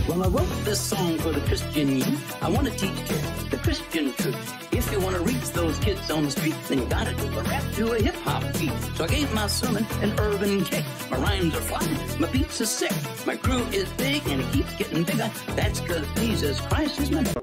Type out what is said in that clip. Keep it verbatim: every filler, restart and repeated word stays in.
Well, I wrote this song for the Christian youth. I want to teach kids the Christian truth. If you want to reach those kids on the street, then you gotta do a rap to a hip-hop beat. So I gave my sermon an urban kick. My rhymes are fly, my beats are sick. My crew is big and it keeps getting bigger. That's 'cause Jesus Christ is my